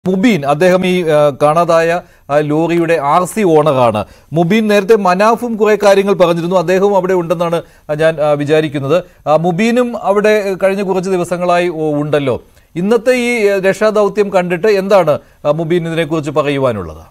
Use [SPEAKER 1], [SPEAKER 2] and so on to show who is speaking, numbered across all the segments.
[SPEAKER 1] മുബീൻ അദ്ദേഹം ഈ കാണാതായ ലോറിയുടെ RC ഓണറാണ്. മുബീൻ നേരത്തെ മനാഫും കുറെ കാര്യങ്ങൾ പറഞ്ഞിരുന്നു. അദ്ദേഹവും അവിടെ ഉണ്ടെന്നാണ് ഞാൻ വിചാരിക്കുന്നത്. മുബീനും അവിടെ കഴിഞ്ഞ കുറച്ച് ദിവസങ്ങളായി ഉണ്ടല്ലോ. ഇന്നത്തെ ഈ രക്ഷാദൗത്യം കണ്ടിട്ട് എന്താണ് മുബീൻ ഇതിനെക്കുറിച്ച് പറയുവാനുള്ളത്?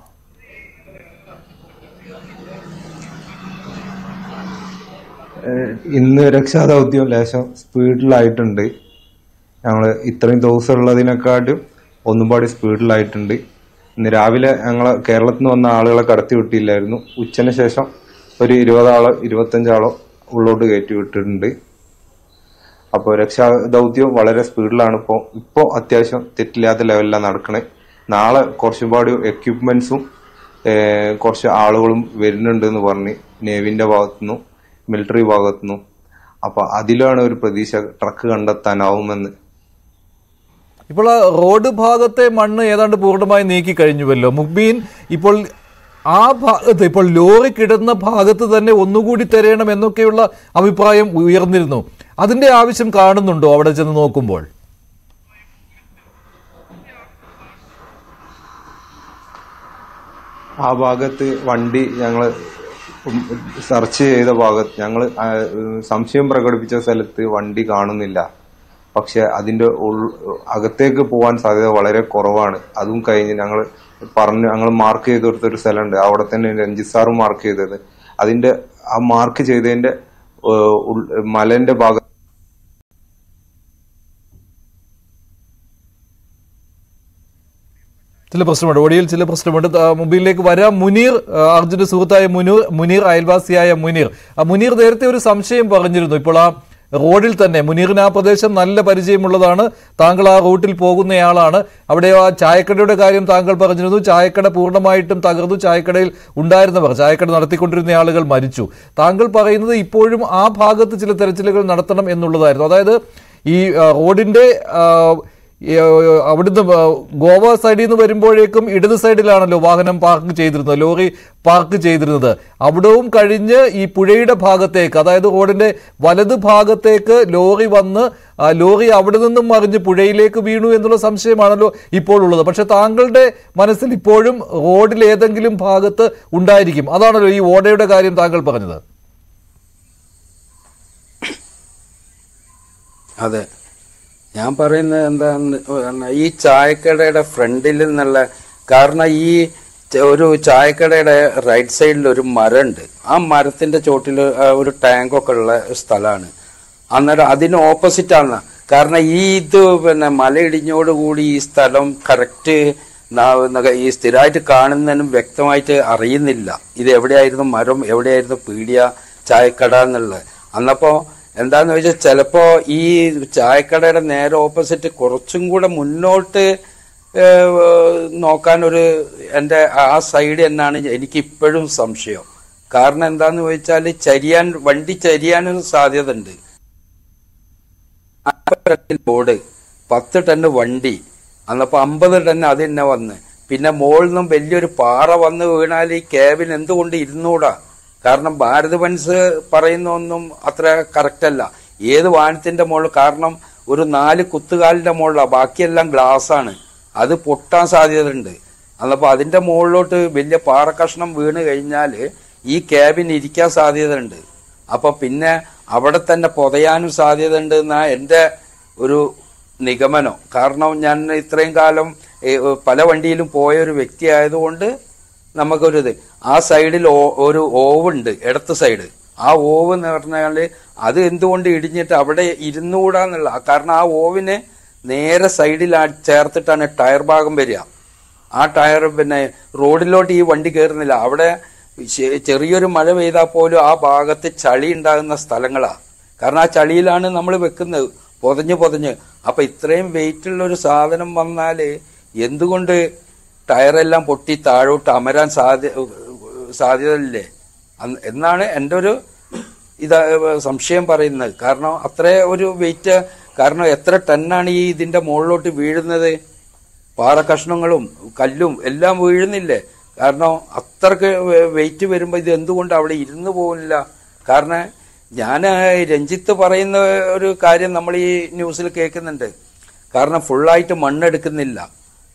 [SPEAKER 2] ഇന്ന് രക്ഷാദൗത്യം ലേശം സ്പീഡിലായിട്ടുണ്ട്. ഞങ്ങൾ ഇത്രയും ദിവസം ഉള്ളതിനെക്കാട്ടും ഒന്നുപാടി സ്പീഡിലായിട്ടുണ്ട്. ഇന്ന് രാവിലെ ഞങ്ങളെ കേരളത്തിൽ നിന്ന് വന്ന ആളുകളെ കടത്തി വിട്ടില്ലായിരുന്നു. ഉച്ചന് ശേഷം ഒരു 25 ആളോ ഉള്ളോട്ട് കയറ്റി വിട്ടിട്ടുണ്ട്. അപ്പോൾ രക്ഷാദൗത്യം വളരെ സ്പീഡിലാണ്. ഇപ്പോൾ അത്യാവശ്യം തെറ്റില്ലാത്ത ലെവലിലാണ് നടക്കണേ. നാളെ കുറച്ചുപാട് എക്യുപ്മെന്റ്സും കുറച്ച് ആളുകളും വരുന്നുണ്ട് എന്ന് പറഞ്ഞ് നേവിന്റെ ഭാഗത്തുനിന്നും മിലിറ്ററി ഭാഗത്തുനിന്നും. അപ്പൊ അതിലാണ് ഒരു പ്രതീക്ഷ ട്രക്ക് കണ്ടെത്താനാവുമെന്ന്.
[SPEAKER 1] ഇപ്പോൾ റോഡ് ഭാഗത്തെ മണ്ണ് ഏതാണ്ട് പൂർണ്ണമായി നീക്കി കഴിഞ്ഞുവല്ലോ. മുബീൻ ഇപ്പോൾ ആ ഭാഗത്ത് ഇപ്പോൾ ലോറി കിടന്ന ഭാഗത്ത് തന്നെ ഒന്നുകൂടി തിരയണം എന്നൊക്കെയുള്ള അഭിപ്രായം ഉയർന്നിരുന്നു. അതിന്റെ ആവശ്യം കാണുന്നുണ്ടോ അവിടെ ചെന്ന് നോക്കുമ്പോൾ?
[SPEAKER 2] ആ ഭാഗത്ത് വണ്ടി ഞങ്ങൾ സെർച്ച് ചെയ്ത ഭാഗത്ത് ഞങ്ങൾ സംശയം പ്രകടിപ്പിച്ച സ്ഥലത്ത് വണ്ടി കാണുന്നില്ല. പക്ഷെ അതിന്റെ അകത്തേക്ക് പോകാൻ സാധ്യത വളരെ കുറവാണ്. അതും കഴിഞ്ഞ് ഞങ്ങൾ മാർക്ക് ചെയ്ത് കൊടുത്തൊരു സ്ഥലമുണ്ട്. അവിടെ തന്നെ രഞ്ജിത് സാറും മാർക്ക് ചെയ്തത്. അതിന്റെ ആ മാർക്ക് ചെയ്തതിന്റെ മലന്റെ ഭാഗത്ത്
[SPEAKER 1] ചില പ്രശ്നമുണ്ട്, ഓടിയിൽ ചില പ്രശ്നമുണ്ട്. മുബീനിലേക്ക് വരാം. മുനീർ, അർജുന്റെ സുഹൃത്തായ മുനീർ, അയൽവാസിയായ മുനീർ നേരത്തെ ഒരു സംശയം പറഞ്ഞിരുന്നു. ഇപ്പോൾ ആ റോഡിൽ തന്നെ മുനീറിന് ആ പ്രദേശം നല്ല പരിചയമുള്ളതാണ്. താങ്കൾ ആ റൂട്ടിൽ പോകുന്നയാളാണ്. അവിടെ ആ ചായക്കടയുടെ കാര്യം താങ്കൾ പറഞ്ഞിരുന്നു. ചായക്കട പൂർണ്ണമായിട്ടും തകർന്നു. ചായക്കടയിൽ ഉണ്ടായിരുന്നവർ, ചായക്കട നടത്തിക്കൊണ്ടിരുന്ന ആളുകൾ മരിച്ചു. താങ്കൾ പറയുന്നത് ഇപ്പോഴും ആ ഭാഗത്ത് ചില തെരച്ചിലുകൾ നടത്തണം എന്നുള്ളതായിരുന്നു. അതായത് ഈ റോഡിന്റെ അവിടുന്ന് ഗോവ സൈഡിൽ നിന്ന് വരുമ്പോഴേക്കും ഇടത് സൈഡിലാണല്ലോ വാഹനം പാർക്ക് ചെയ്തിരുന്നത്, ലോറി പാർക്ക് ചെയ്തിരുന്നത്. അവിടവും കഴിഞ്ഞ് ഈ പുഴയുടെ ഭാഗത്തേക്ക്, അതായത് റോഡിന്റെ വലത് ഭാഗത്തേക്ക് ലോറി വന്ന് ലോറി അവിടെ നിന്നും മറിഞ്ഞ് പുഴയിലേക്ക് വീണു എന്നുള്ള സംശയമാണല്ലോ ഇപ്പോൾ ഉള്ളത്. പക്ഷെ താങ്കളുടെ മനസ്സിൽ ഇപ്പോഴും റോഡിൽ ഏതെങ്കിലും ഭാഗത്ത് ഉണ്ടായിരിക്കും. അതാണല്ലോ ഈ ഓടയുടെ കാര്യം താങ്കൾ പറഞ്ഞത്.
[SPEAKER 3] അതെ, ഞാൻ പറയുന്നത് എന്താന്ന് ഈ ചായക്കടയുടെ ഫ്രണ്ടിൽ നിന്നുള്ള, കാരണം ഈ ഒരു ചായക്കടയുടെ റൈറ്റ് സൈഡിൽ ഒരു മരമുണ്ട്. ആ മരത്തിന്റെ ചോട്ടിൽ ഒരു ടാങ്കൊക്കെ ഉള്ള സ്ഥലമാണ്. അന്നേരം അതിന് ഓപ്പോസിറ്റാണ്. കാരണം മലയിടിഞ്ഞോടുകൂടി ഈ സ്ഥലം കറക്റ്റ് ഈ സ്ഥിരമായിട്ട് കാണുന്നതിനും വ്യക്തമായിട്ട് അറിയുന്നില്ല ഇത് എവിടെയായിരുന്നു മരം, എവിടെയായിരുന്നു പീടിയ, ചായക്കട എന്നുള്ളത്. അന്നപ്പോ എന്താന്ന് വെച്ചാൽ ചിലപ്പോ ഈ ചായക്കടയുടെ നേരെ ഓപ്പോസിറ്റ് കുറച്ചും കൂടെ മുന്നോട്ട് നോക്കാനൊരു എൻ്റെ ആ സൈഡ് എന്നാണ് എനിക്ക് ഇപ്പോഴും സംശയം. കാരണം എന്താന്ന് ചോദിച്ചാൽ വണ്ടി ചരിയാനൊരു സാധ്യത ഉണ്ട്. ലോഡ് 10 ടണ്ണ് വണ്ടി, അന്നപ്പോ 50 ടണ്ണ് അത് തന്നെ വന്ന്, പിന്നെ മുകളിൽ നിന്നും വലിയൊരു പാറ വന്ന് വീണാൽ ഈ ക്യാബിൻ എന്തുകൊണ്ട് ഇരുന്നൂടാ? കാരണം ഭാരത് ബെൻസ് പറയുന്ന ഒന്നും അത്ര കറക്റ്റ് അല്ല. ഏത് വാഹനത്തിന്റെ മുകളിൽ, കാരണം ഒരു 4 കുത്തുകാലിന്റെ മുകളിലാണ്, ബാക്കിയെല്ലാം ഗ്ലാസ് ആണ്, അത് പൊട്ടാൻ സാധ്യതയുണ്ട്. അതപ്പോ അതിന്റെ മുകളിലോട്ട് വലിയ പാറക്കഷ്ണം വീണ് കഴിഞ്ഞാൽ ഈ ക്യാബിൻ ഇരിക്കാൻ സാധ്യതയുണ്ട്. അപ്പൊ പിന്നെ അവിടെ തന്നെ പൊതയാനും സാധ്യതയുണ്ട് എന്നാ എൻ്റെ ഒരു നിഗമനം. കാരണം ഞാൻ ഇത്രയും കാലം പല വണ്ടിയിലും പോയ ഒരു വ്യക്തി ആയതുകൊണ്ട് നമുക്കൊരിത്. ആ സൈഡിൽ ഒരു ഓവുണ്ട്, ഇടത്ത് സൈഡ്. ആ ഓവ് എന്ന് പറഞ്ഞാല് അത് എന്തുകൊണ്ട് ഇടിഞ്ഞിട്ട് അവിടെ ഇരുന്നുകൂടാന്നുള്ള, കാരണം ആ ഓവിന് നേരെ സൈഡിൽ ചേർത്തിട്ടാണ് ടയർ ഭാഗം വരിക. ആ ടയർ പിന്നെ റോഡിലോട്ട് ഈ വണ്ടി കയറുന്നില്ല. അവിടെ ചെറിയൊരു മഴ പെയ്താൽ പോലും ആ ഭാഗത്ത് ചളി ഉണ്ടാകുന്ന സ്ഥലങ്ങളാ. കാരണം ആ ചളിയിലാണ് നമ്മൾ വെക്കുന്നത്, പൊതഞ്ഞ്. അപ്പൊ ഇത്രയും വെയിറ്റുള്ള ഒരു സാധനം വന്നാല് എന്തുകൊണ്ട് ടയറെല്ലാം പൊട്ടി താഴോട്ട് അമരാൻ സാധ്യതയില്ലേ എന്നാണ് എൻ്റെ ഒരു സംശയം പറയുന്നത്. കാരണം അത്ര ഒരു വെയിറ്റ്, കാരണം എത്ര ടണ്ണാണ് ഈ ഇതിന്റെ മുകളിലോട്ട് വീഴുന്നത്? പാറക്കഷ്ണങ്ങളും കല്ലും എല്ലാം വീഴുന്നില്ലേ? കാരണം അത്രക്ക് വെയിറ്റ് വരുമ്പോൾ ഇത് എന്തുകൊണ്ട് അവിടെ ഇരുന്ന് പോകുന്നില്ല? കാരണം ഞാൻ രഞ്ജിത്ത് പറയുന്ന ഒരു കാര്യം നമ്മൾ ഈ ന്യൂസിൽ കേൾക്കുന്നുണ്ട്. കാരണം ഫുള്ളായിട്ട് മണ്ണെടുക്കുന്നില്ല.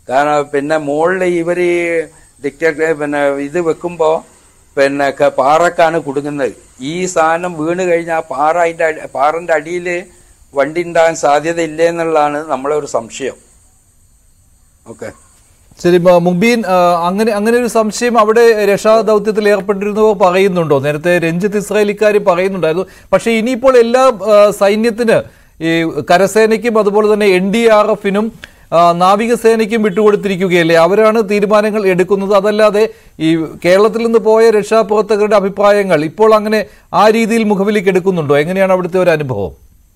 [SPEAKER 3] കാരണം പിന്നെ മുകളിൽ ഇവര് ഡിക്റ്റേറ്റർ പിന്നെ ഇത് വെക്കുമ്പോ പിന്നെ പാറക്കാണ് കുടുങ്ങുന്നത്. ഈ സാധനം വീണ് കഴിഞ്ഞാൽ പാറന്റെ അടിയിൽ വണ്ടി ഉണ്ടാകാൻ സാധ്യത ഇല്ലേ എന്നുള്ളതാണ് നമ്മളെ ഒരു സംശയം. ഓക്കെ,
[SPEAKER 1] ശരി മുബീൻ, അങ്ങനെ ഒരു സംശയം അവിടെ രക്ഷാദൗത്യത്തിൽ ഏർപ്പെട്ടിരുന്നവർ പറയുന്നുണ്ടോ? നേരത്തെ രഞ്ജിത്ത് ഇസ്രായേലിക്കാർ പറയുന്നുണ്ടായിരുന്നു. പക്ഷേ ഇനിയിപ്പോൾ എല്ലാ സൈന്യത്തിന്, ഈ കരസേനയ്ക്കും അതുപോലെ തന്നെ NDRF-നും നാവികസേനയ്ക്കും വിട്ടുകൊടുത്തിരിക്കുകയല്ലേ? അവരാണ് തീരുമാനങ്ങൾ എടുക്കുന്നത്. അതല്ലാതെ ഈ കേരളത്തിൽ നിന്ന് പോയ രക്ഷാപ്രവർത്തകരുടെ അഭിപ്രായങ്ങൾ ഇപ്പോൾ അങ്ങനെ ആ രീതിയിൽ മുഖവിലേക്ക് എടുക്കുന്നുണ്ടോ? എങ്ങനെയാണ് അവിടുത്തെ ഒരു അനുഭവം?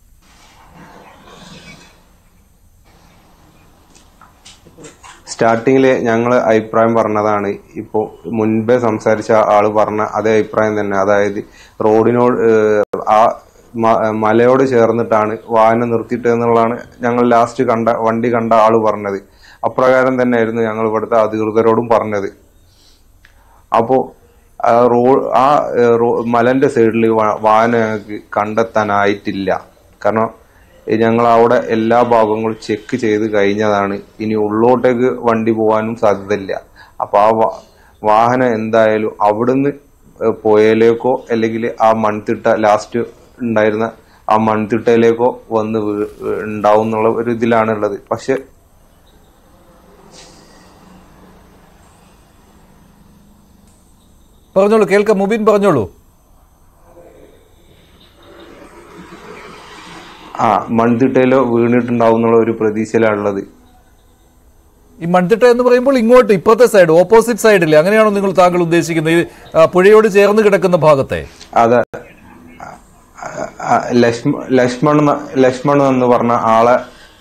[SPEAKER 2] സ്റ്റാർട്ടിങ്ങില് ഞങ്ങൾ അഭിപ്രായം പറഞ്ഞതാണ്. ഇപ്പോൾ മുൻപേ സംസാരിച്ച ആള് പറഞ്ഞ അതേ അഭിപ്രായം തന്നെ. അതായത് റോഡിനോട് ആ മലയോട് ചേർന്നിട്ടാണ് വാഹനം നിർത്തിയിട്ട് എന്നുള്ളതാണ് ഞങ്ങൾ ലാസ്റ്റ് വണ്ടി കണ്ട ആള് പറഞ്ഞത്. അപ്രകാരം തന്നെയായിരുന്നു ഞങ്ങൾ ഇവിടുത്തെ അധികൃതരോടും പറഞ്ഞത്. അപ്പോ മലന്റെ സൈഡിൽ വാഹനം ഞങ്ങൾക്ക് കണ്ടെത്താനായിട്ടില്ല. കാരണം ഞങ്ങൾ അവിടെ എല്ലാ ഭാഗങ്ങളും ചെക്ക് ചെയ്ത് കഴിഞ്ഞതാണ്. ഇനി ഉള്ളോട്ടേക്ക് വണ്ടി പോകാനും സാധ്യതയില്ല. അപ്പൊ ആ വാഹനം എന്തായാലും അവിടുന്ന് പോയാലേക്കോ അല്ലെങ്കിൽ ആ മൺതിട്ട ലാസ്റ്റ് ഉണ്ടായിരുന്ന ആ മൺതിട്ടയിലേക്കോ വന്ന് ഉണ്ടാവും എന്നുള്ള ഒരു ഇതിലാണ് ഉള്ളത്. പക്ഷെ
[SPEAKER 1] പറഞ്ഞോളൂ, കേൾക്കാം മുബീൻ, പറഞ്ഞോളൂ.
[SPEAKER 2] മൺതിട്ടയിലോ വീണിട്ടുണ്ടാവും എന്നുള്ള ഒരു പ്രതീക്ഷയിലാണുള്ളത്.
[SPEAKER 1] ഈ മൺതിട്ട എന്ന് പറയുമ്പോൾ ഇങ്ങോട്ട് ഇപ്പുറത്തെ സൈഡ്, ഓപ്പോസിറ്റ് സൈഡില്ലേ? അങ്ങനെയാണോ താങ്കൾ ഉദ്ദേശിക്കുന്നത്? ഈ പുഴയോട് ചേർന്ന് കിടക്കുന്ന ഭാഗത്തെ?
[SPEAKER 2] അതെ, ലക്ഷ്മൺ എന്ന് പറഞ്ഞ ആളെ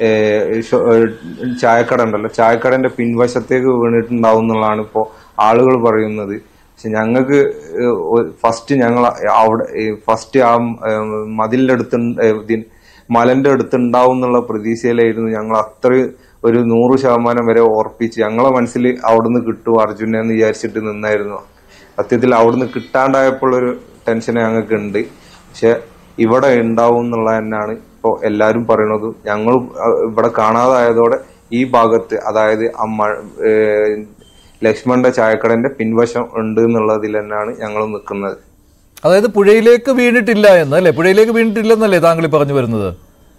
[SPEAKER 2] ചായക്കട ഉണ്ടല്ലോ, ചായക്കടന്റെ പിൻവശത്തേക്ക് വീണിട്ടുണ്ടാവും എന്നുള്ളതാണ് ഇപ്പോ ആളുകൾ പറയുന്നത്. പക്ഷെ ഞങ്ങൾക്ക് ഞങ്ങൾ അവിടെ ആ മതിലിന്റെ അടുത്ത് മലന്റെ അടുത്ത് ഉണ്ടാവും എന്നുള്ള പ്രതീക്ഷയിലായിരുന്നു ഞങ്ങൾ. അത്രയും ഒരു 100% വരെ ഓർപ്പിച്ച് ഞങ്ങളെ മനസ്സിൽ അവിടുന്ന് കിട്ടും അർജുനെ എന്ന് വിചാരിച്ചിട്ട് നിന്നായിരുന്നു. സത്യത്തിൽ അവിടുന്ന് കിട്ടാണ്ടായപ്പോൾ ഒരു ടെൻഷൻ ഞങ്ങൾക്ക് ഉണ്ട്. പക്ഷെ ഇവിടെ ഉണ്ടാവും എന്നുള്ള തന്നെയാണ് ഇപ്പൊ എല്ലാരും പറയുന്നത്. ഞങ്ങൾ ഇവിടെ കാണാതായതോടെ ഈ ഭാഗത്ത്, അതായത് ലക്ഷ്മണന്റെ ചായക്കടന്റെ പിൻവശം ഉണ്ട് എന്നുള്ളതിൽ തന്നെയാണ് ഞങ്ങൾ നിൽക്കുന്നത്.
[SPEAKER 1] അതായത് പുഴയിലേക്ക് വീണിട്ടില്ല എന്നല്ലേ? പുഴയിലേക്ക് വീണിട്ടില്ലെന്നല്ലേ താങ്കൾ പറഞ്ഞു വരുന്നത്?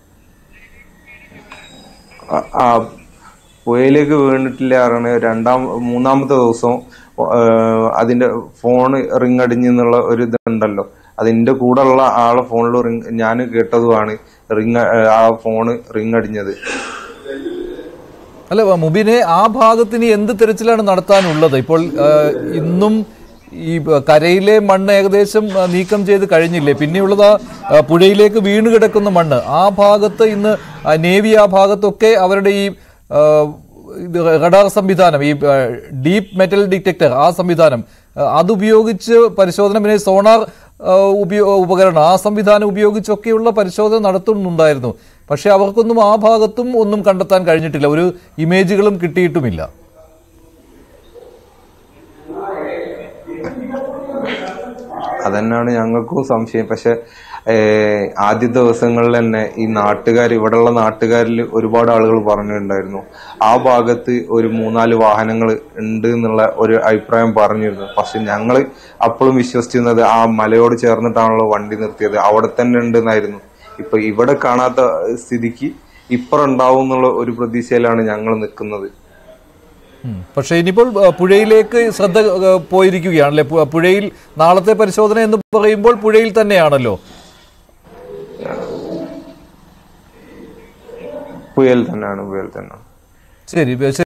[SPEAKER 2] പുഴയിലേക്ക് വീണിട്ടില്ല പറഞ്ഞ മൂന്നാമത്തെ ദിവസം അതിന്റെ ഫോൺ റിങ് അടിഞ്ഞെന്നുള്ള ഒരു ഇതുണ്ടല്ലോ. അതിന്റെ കൂടെ ഉള്ള ആളെ ഫോണിൽ ഞാൻ കേട്ടതുമാണ് ആ ഫോണ് റിങ് അടിഞ്ഞത്.
[SPEAKER 1] അല്ല മുബീനെ, ആ ഭാഗത്തിന് എന്ത് തെരച്ചിലാണ് നടത്താനുള്ളത്? ഇപ്പോൾ ഇന്നും ഈ കരയിലെ മണ്ണ് ഏകദേശം നീക്കം ചെയ്ത് കഴിഞ്ഞില്ലേ? പിന്നെയുള്ളത് പുഴയിലേക്ക് വീണ് കിടക്കുന്ന മണ്ണ്. ആ ഭാഗത്ത് ഇന്ന് നേവി ആ ഭാഗത്തൊക്കെ അവരുടെ ഈ റഡാർ സംവിധാനം, ഈ ഡീപ്പ് മെറ്റൽ ഡിറ്റക്ടർ, ആ സംവിധാനം അതുപയോഗിച്ച് പരിശോധന, പിന്നെ സോണാർ ഉപകരണം, ആ സംവിധാനം ഉപയോഗിച്ചൊക്കെയുള്ള പരിശോധന നടത്തുന്നുണ്ടായിരുന്നു. പക്ഷെ അവർക്കൊന്നും ആ ഭാഗത്തും ഒന്നും കണ്ടെത്താൻ കഴിഞ്ഞിട്ടില്ല. ഒരു ഇമേജുകളും കിട്ടിയിട്ടുമില്ല.
[SPEAKER 2] അതന്നെയാണ് ഞങ്ങൾക്കും സംശയം. പക്ഷെ ആദ്യ ദിവസങ്ങളിൽ തന്നെ ഈ ഇവിടെയുള്ള നാട്ടുകാരിൽ ഒരുപാട് ആളുകൾ പറഞ്ഞിട്ടുണ്ടായിരുന്നു ആ ഭാഗത്ത് ഒരു 3-4 വാഹനങ്ങൾ ഉണ്ട് എന്നുള്ള ഒരു അഭിപ്രായം പറഞ്ഞിരുന്നു. പക്ഷെ ഞങ്ങൾ അപ്പോഴും വിശ്വസിച്ചിരുന്നത് ആ മലയോട് ചേർന്നിട്ടാണല്ലോ വണ്ടി നിർത്തിയത്, അവിടെ തന്നെ ഉണ്ടെന്നായിരുന്നു. ഇപ്പൊ ഇവിടെ കാണാത്ത സ്ഥിതിക്ക് ഇപ്പുറം ഉണ്ടാവും എന്നുള്ള ഒരു പ്രതീക്ഷയിലാണ് ഞങ്ങൾ നിൽക്കുന്നത്.
[SPEAKER 1] പക്ഷെ ഇനിയിപ്പോൾ പുഴയിലേക്ക് ശ്രദ്ധ പോയിരിക്കുകയാണല്ലേ? പുഴയിൽ നാളത്തെ പരിശോധന എന്ന് പറയുമ്പോൾ പുഴയിൽ തന്നെയാണല്ലോ?
[SPEAKER 2] പുഴയിൽ തന്നെയാണ്.
[SPEAKER 1] ശരി.